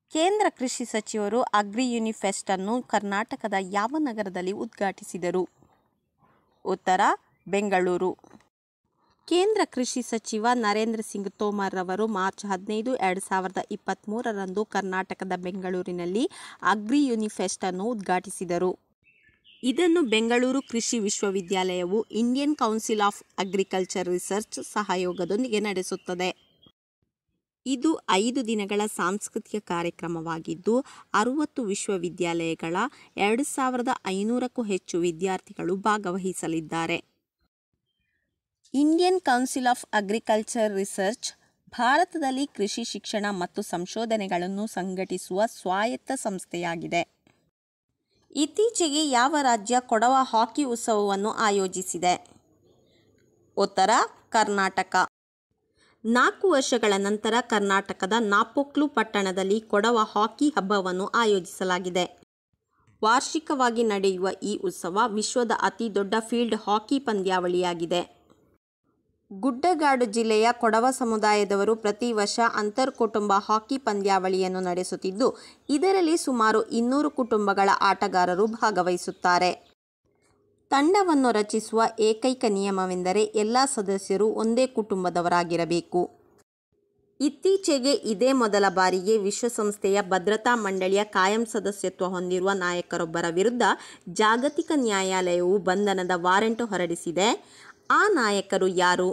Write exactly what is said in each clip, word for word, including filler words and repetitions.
ಕೇಂದ್ರ ಕೃಷಿ ಸಚಿವರು ಅಗ್ರಿ ಯೂನಿಫೆಸ್ಟ್ ಅನ್ನು ಕರ್ನಾಟಕದ ಯಾವ ನಗರದಲ್ಲಿ ಉದ್ಘಾಟಿಸಿದರು? ಉತ್ತರ: ಬೆಂಗಳೂರು. ಕೇಂದ್ರ ಕೃಷಿ ಸಚಿವ ನರೇಂದ್ರ ಸಿಂಗ್ ತೋಮರ್ ರವರು ಮಾರ್ಚ್ ಹದಿನೈದು ಎರಡು ಸಾವಿರದ ಇಪ್ಪತ್ತ್ಮೂರರಂದು ಕರ್ನಾಟಕದ ಬೆಂಗಳೂರಿನಲ್ಲಿ ಅಗ್ರಿ ಯೂನಿಫೆಸ್ಟ್ ಅನ್ನು ಉದ್ಘಾಟಿಸಿದರು. ಇದನ್ನು ಬೆಂಗಳೂರು ಕೃಷಿ ವಿಶ್ವವಿದ್ಯಾಲಯವು Indian council of agriculture research ಸಹಯೋಗದೊಂದಿಗೆ ನಡೆಸುತ್ತದೆ. ಇದು ಐದು ದಿನಗಳ ಸಾಂಸ್ಕೃತಿಕ ಕಾರ್ಯಕ್ರಮವಾಗಿದ್ದು, ಅರುವತ್ತು ವಿಶ್ವವಿದ್ಯಾಲಯಗಳ ಎರಡು ಸಾವಿರದ ಐನೂರಕ್ಕೂ ಹೆಚ್ಚು ವಿದ್ಯಾರ್ಥಿಗಳು ಭಾಗವಹಿಸಲಿದ್ದಾರೆ. Indian council of agriculture research ಭಾರತದಲ್ಲಿ ಕೃಷಿ ಶಿಕ್ಷಣ ಮತ್ತು ಸಂಶೋಧನೆಗಳನ್ನು ಸಂಘಟಿಸುವ ಸ್ವಾಯತ್ತ ಸಂಸ್ಥೆಯಾಗಿದೆ. ಇತ್ತೀಚೆಗೆ ಯಾವ ರಾಜ್ಯ ಕೊಡವ ಹಾಕಿ ಉತ್ಸವವನ್ನು ಆಯೋಜಿಸಿದೆ? ಉತ್ತರ: ಕರ್ನಾಟಕ. ನಾಲ್ಕು ವರ್ಷಗಳ ನಂತರ ಕರ್ನಾಟಕದ ನಾಪೋಕ್ಲು ಪಟ್ಟಣದಲ್ಲಿ ಕೊಡವ ಹಾಕಿ ಹಬ್ಬವನ್ನು ಆಯೋಜಿಸಲಾಗಿದೆ. ವಾರ್ಷಿಕವಾಗಿ ನಡೆಯುವ ಈ ಉತ್ಸವ ವಿಶ್ವದ ಅತಿ ದೊಡ್ಡ ಫೀಲ್ಡ್ ಹಾಕಿ ಪಂದ್ಯಾವಳಿಯಾಗಿದೆ. ಗುಡ್ಡಗಾಡು ಜಿಲ್ಲೆಯ ಕೊಡವ ಸಮುದಾಯದವರು ಪ್ರತಿ ವರ್ಷ ಅಂತರ್-ಕುಟುಂಬ ಹಾಕಿ ಪಂದ್ಯಾವಳಿಯನ್ನು ನಡೆಸುತ್ತಿದ್ದು, ಇದರಲ್ಲಿ ಸುಮಾರು ಇನ್ನೂರು ಕುಟುಂಬಗಳ ಆಟಗಾರರು ಭಾಗವಹಿಸುತ್ತಾರೆ. ತಂಡವನ್ನು ರಚಿಸುವ ಏಕೈಕ ನಿಯಮವೆಂದರೆ ಎಲ್ಲ ಸದಸ್ಯರು ಒಂದೇ ಕುಟುಂಬದವರಾಗಿರಬೇಕು. ಇತ್ತೀಚೆಗೆ ಇದೇ ಮೊದಲ ಬಾರಿಗೆ ವಿಶ್ವಸಂಸ್ಥೆಯ ಭದ್ರತಾ ಮಂಡಳಿಯ ಕಾಯಂ ಸದಸ್ಯತ್ವ ಹೊಂದಿರುವ ನಾಯಕರೊಬ್ಬರ ವಿರುದ್ಧ ಜಾಗತಿಕ ನ್ಯಾಯಾಲಯವು ಬಂಧನದ ವಾರೆಂಟ್ ಹೊರಡಿಸಿದೆ. ಆ ನಾಯಕರು ಯಾರು?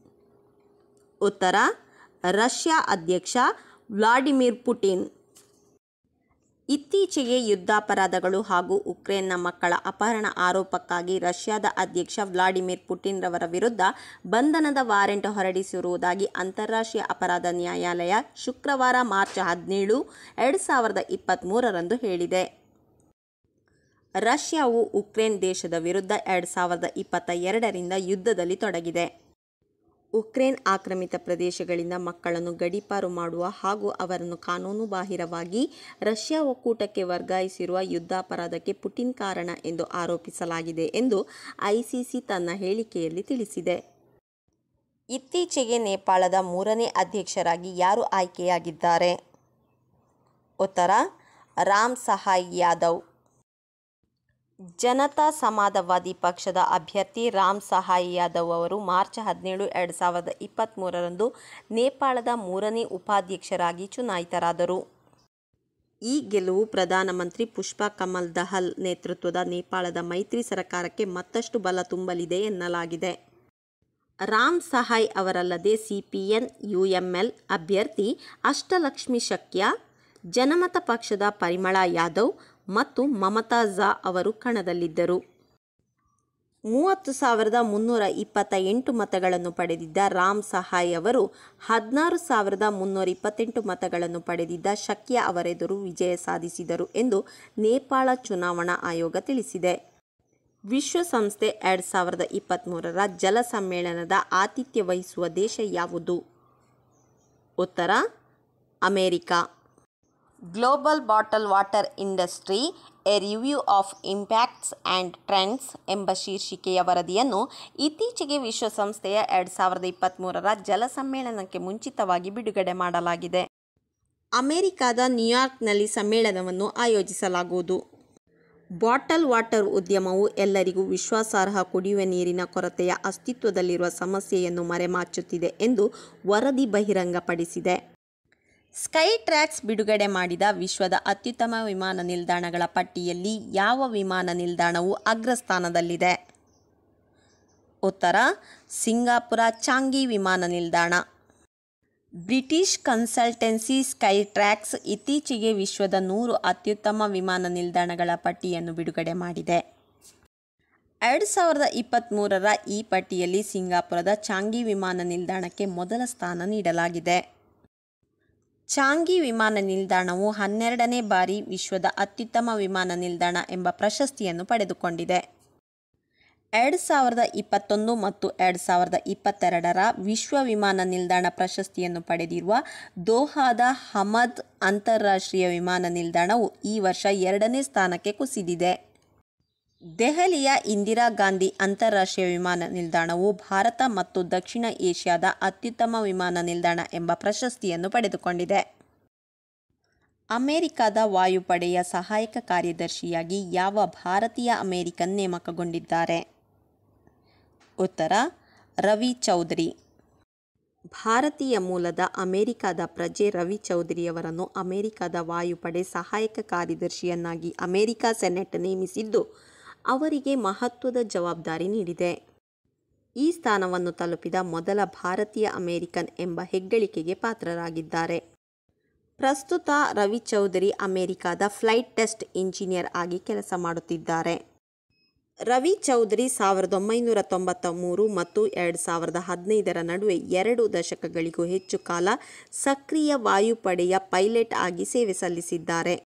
ಉತ್ತರ: ರಷ್ಯಾ ಅಧ್ಯಕ್ಷ ವ್ಲಾಡಿಮಿರ್ ಪುಟಿನ್. ಇತ್ತೀಚೆಗೆ ಯುದ್ಧಾಪರಾಧಗಳು ಹಾಗೂ ಉಕ್ರೇನ್ನ ಮಕ್ಕಳ ಅಪಹರಣ ಆರೋಪಕ್ಕಾಗಿ ರಷ್ಯಾದ ಅಧ್ಯಕ್ಷ ವ್ಲಾಡಿಮಿರ್ ಪುಟಿನ್ ರವರ ವಿರುದ್ಧ ಬಂಧನದ ವಾರೆಂಟ್ ಹೊರಡಿಸಿರುವುದಾಗಿ ಅಂತಾರಾಷ್ಟ್ರೀಯ ಅಪರಾಧ ನ್ಯಾಯಾಲಯ ಶುಕ್ರವಾರ ಮಾರ್ಚ್ ಹದಿನೇಳು ಎರಡು ಸಾವಿರದ ಇಪ್ಪತ್ತ್ಮೂರರಂದು ಹೇಳಿದೆ. ರಷ್ಯಾವು ಉಕ್ರೇನ್ ದೇಶದ ವಿರುದ್ಧ ಎರಡು ಸಾವಿರದ ಇಪ್ಪತ್ತ ಎರಡರಿಂದ ಯುದ್ಧದಲ್ಲಿ ತೊಡಗಿದೆ. ಉಕ್ರೇನ್ ಆಕ್ರಮಿತ ಪ್ರದೇಶಗಳಿಂದ ಮಕ್ಕಳನ್ನು ಗಡೀಪಾರು ಮಾಡುವ ಹಾಗೂ ಅವರನ್ನು ಕಾನೂನುಬಾಹಿರವಾಗಿ ರಷ್ಯಾ ಒಕ್ಕೂಟಕ್ಕೆ ವರ್ಗಾಯಿಸಿರುವ ಯುದ್ಧಾಪರಾಧಕ್ಕೆ ಪುಟಿನ್ ಕಾರಣ ಎಂದು ಆರೋಪಿಸಲಾಗಿದೆ ಎಂದು ಐಸಿಸಿ ತನ್ನ ಹೇಳಿಕೆಯಲ್ಲಿ ತಿಳಿಸಿದೆ. ಇತ್ತೀಚೆಗೆ ನೇಪಾಳದ ಮೂರನೇ ಅಧ್ಯಕ್ಷರಾಗಿ ಯಾರು ಆಯ್ಕೆಯಾಗಿದ್ದಾರೆ? ಉತ್ತರ: ರಾಮ್ ಸಹಾಯ್ ಯಾದವ್. ಜನತಾ ಸಮಾಜವಾದಿ ಪಕ್ಷದ ಅಭ್ಯರ್ಥಿ ರಾಮ್ ಸಹಾಯ್ ಯಾದವ್ ಅವರು ಮಾರ್ಚ್ ಹದಿನೇಳು ಎರಡು ಸಾವಿರದ ಇಪ್ಪತ್ತ್ಮೂರರಂದು ನೇಪಾಳದ ಮೂರನೇ ಉಪಾಧ್ಯಕ್ಷರಾಗಿ ಚುನಾಯಿತರಾದರು. ಈ ಗೆಲುವು ಪ್ರಧಾನಮಂತ್ರಿ ಪುಷ್ಪ ಕಮಲ್ ದಹಲ್ ನೇತೃತ್ವದ ನೇಪಾಳದ ಮೈತ್ರಿ ಸರ್ಕಾರಕ್ಕೆ ಮತ್ತಷ್ಟು ಬಲ ತುಂಬಲಿದೆ ಎನ್ನಲಾಗಿದೆ. ರಾಮ್ ಸಹಾಯ್ ಅವರಲ್ಲದೆ ಸಿಪಿಎನ್ ಯುಎಂಎಲ್ ಅಭ್ಯರ್ಥಿ ಅಷ್ಟಲಕ್ಷ್ಮಿ ಶಕ್ಯ, ಜನಮತ ಪಕ್ಷದ ಪರಿಮಳಾ ಯಾದವ್ ಮತ್ತು ಮಮತಾ ಝಾ ಅವರು ಕಣದಲ್ಲಿದ್ದರು. ಮೂವತ್ತು ಸಾವಿರದ ಮುನ್ನೂರ ಇಪ್ಪತ್ತ ಎಂಟು ಮತಗಳನ್ನು ಪಡೆದಿದ್ದ ರಾಮ್ ಸಹಾಯ್ ಅವರು ಹದಿನಾರು ಸಾವಿರದ ಮುನ್ನೂರ ಇಪ್ಪತ್ತೆಂಟು ಮತಗಳನ್ನು ಪಡೆದಿದ್ದ ಶಕ್ಯ ಅವರೆದುರು ವಿಜಯ ಸಾಧಿಸಿದರು ಎಂದು ನೇಪಾಳ ಚುನಾವಣಾ ಆಯೋಗ ತಿಳಿಸಿದೆ. ವಿಶ್ವಸಂಸ್ಥೆ ಎರಡು ಸಾವಿರದ ಇಪ್ಪತ್ತ್ಮೂರರ ಜಲ ಸಮ್ಮೇಳನದ ಆತಿಥ್ಯ ವಹಿಸುವ ದೇಶ ಯಾವುದು? ಉತ್ತರ: America. Global bottle water industry a review of impacts and trends ಎಂಬ ಶೀರ್ಷಿಕೆಯ ವರದಿಯನ್ನು ಇತ್ತೀಚೆಗೆ ವಿಶ್ವಸಂಸ್ಥೆಯ ಎರಡು ಸಾವಿರದ ಇಪ್ಪತ್ತ್ಮೂರರ ಜಲ ಸಮ್ಮೇಳನಕ್ಕೆ ಮುಂಚಿತವಾಗಿ ಬಿಡುಗಡೆ ಮಾಡಲಾಗಿದೆ. ಅಮೆರಿಕದ ನ್ಯೂಯಾರ್ಕ್ನಲ್ಲಿ ಸಮ್ಮೇಳನವನ್ನು ಆಯೋಜಿಸಲಾಗುವುದು. ಬಾಟಲ್ ವಾಟರ್ ಉದ್ಯಮವು ಎಲ್ಲರಿಗೂ ವಿಶ್ವಾಸಾರ್ಹ ಕುಡಿಯುವ ನೀರಿನ ಕೊರತೆಯ ಅಸ್ತಿತ್ವದಲ್ಲಿರುವ ಸಮಸ್ಯೆಯನ್ನು ಮರೆಮಾಚುತ್ತಿದೆ ಎಂದು ವರದಿ ಬಹಿರಂಗಪಡಿಸಿದೆ. ಸ್ಕೈ ಟ್ರ್ಯಾಕ್ಸ್ ಬಿಡುಗಡೆ ಮಾಡಿದ ವಿಶ್ವದ ಅತ್ಯುತ್ತಮ ವಿಮಾನ ನಿಲ್ದಾಣಗಳ ಪಟ್ಟಿಯಲ್ಲಿ ಯಾವ ವಿಮಾನ ನಿಲ್ದಾಣವು ಅಗ್ರಸ್ಥಾನದಲ್ಲಿದೆ? ಉತ್ತರ: ಸಿಂಗಾಪುರ ಚಾಂಗಿ ವಿಮಾನ ನಿಲ್ದಾಣ. ಬ್ರಿಟಿಷ್ ಕನ್ಸಲ್ಟೆನ್ಸಿ ಸ್ಕೈ ಟ್ರ್ಯಾಕ್ಸ್ ಇತ್ತೀಚೆಗೆ ವಿಶ್ವದ ನೂರು ಅತ್ಯುತ್ತಮ ವಿಮಾನ ನಿಲ್ದಾಣಗಳ ಪಟ್ಟಿಯನ್ನು ಬಿಡುಗಡೆ ಮಾಡಿದೆ. ಎರಡು ಸಾವಿರದ ಇಪ್ಪತ್ತ್ಮೂರರ ಈ ಪಟ್ಟಿಯಲ್ಲಿ ಸಿಂಗಾಪುರದ ಚಾಂಗಿ ವಿಮಾನ ನಿಲ್ದಾಣಕ್ಕೆ ಮೊದಲ ಸ್ಥಾನ ನೀಡಲಾಗಿದೆ. ಚಾಂಗಿ ವಿಮಾನ ನಿಲ್ದಾಣವು ಹನ್ನೆರಡನೇ ಬಾರಿ ವಿಶ್ವದ ಅತ್ಯುತ್ತಮ ವಿಮಾನ ನಿಲ್ದಾಣ ಎಂಬ ಪ್ರಶಸ್ತಿಯನ್ನು ಪಡೆದುಕೊಂಡಿದೆ. ಎರಡು ಸಾವಿರದ ಇಪ್ಪತ್ತೊಂದು ಮತ್ತು ಎರಡು ಸಾವಿರದ ಇಪ್ಪತ್ತೆರಡರ ವಿಶ್ವ ವಿಮಾನ ನಿಲ್ದಾಣ ಪ್ರಶಸ್ತಿಯನ್ನು ಪಡೆದಿರುವ ದೋಹಾದ ಹಮದ್ ಅಂತಾರಾಷ್ಟ್ರೀಯ ವಿಮಾನ ನಿಲ್ದಾಣವು ಈ ವರ್ಷ ಎರಡನೇ ಸ್ಥಾನಕ್ಕೆ ಕುಸಿದಿದೆ. ದೆಹಲಿಯ ಇಂದಿರಾ ಗಾಂಧಿ ಅಂತಾರಾಷ್ಟ್ರೀಯ ವಿಮಾನ ನಿಲ್ದಾಣವು ಭಾರತ ಮತ್ತು ದಕ್ಷಿಣ ಏಷ್ಯಾದ ಅತ್ಯುತ್ತಮ ವಿಮಾನ ನಿಲ್ದಾಣ ಎಂಬ ಪ್ರಶಸ್ತಿಯನ್ನು ಪಡೆದುಕೊಂಡಿದೆ. ಅಮೆರಿಕದ ವಾಯುಪಡೆಯ ಸಹಾಯಕ ಕಾರ್ಯದರ್ಶಿಯಾಗಿ ಯಾವ ಭಾರತೀಯ ಅಮೆರಿಕನ್ ನೇಮಕಗೊಂಡಿದ್ದಾರೆ? ಉತ್ತರ ರವಿ ಚೌಧರಿ. ಭಾರತೀಯ ಮೂಲದ ಅಮೆರಿಕದ ಪ್ರಜೆ ರವಿ ಚೌಧರಿಯವರನ್ನು ಅಮೆರಿಕದ ವಾಯುಪಡೆ ಸಹಾಯಕ ಕಾರ್ಯದರ್ಶಿಯನ್ನಾಗಿ ಅಮೆರಿಕ ಸೆನೆಟ್ ನೇಮಿಸಿದ್ದು ಅವರಿಗೆ ಮಹತ್ವದ ಜವಾಬ್ದಾರಿ ನೀಡಿದೆ. ಈ ಸ್ಥಾನವನ್ನು ತಲುಪಿದ ಮೊದಲ ಭಾರತೀಯ ಅಮೆರಿಕನ್ ಎಂಬ ಹೆಗ್ಗಳಿಕೆಗೆ ಪಾತ್ರರಾಗಿದ್ದಾರೆ. ಪ್ರಸ್ತುತ ರವಿ ಚೌಧರಿ ಅಮೆರಿಕದ ಫ್ಲೈಟ್ ಟೆಸ್ಟ್ ಇಂಜಿನಿಯರ್ ಆಗಿ ಕೆಲಸ ಮಾಡುತ್ತಿದ್ದಾರೆ. ರವಿ ಚೌಧರಿ ಸಾವಿರದ ಒಂಬೈನೂರ ತೊಂಬತ್ತ ಮೂರು ಮತ್ತು ಎರಡು ಸಾವಿರದ ಹದಿನೈದರ ನಡುವೆ ಎರಡು ದಶಕಗಳಿಗೂ ಹೆಚ್ಚು ಕಾಲ ಸಕ್ರಿಯ ವಾಯುಪಡೆಯ ಪೈಲಟ್ ಆಗಿ ಸೇವೆ ಸಲ್ಲಿಸಿದ್ದಾರೆ.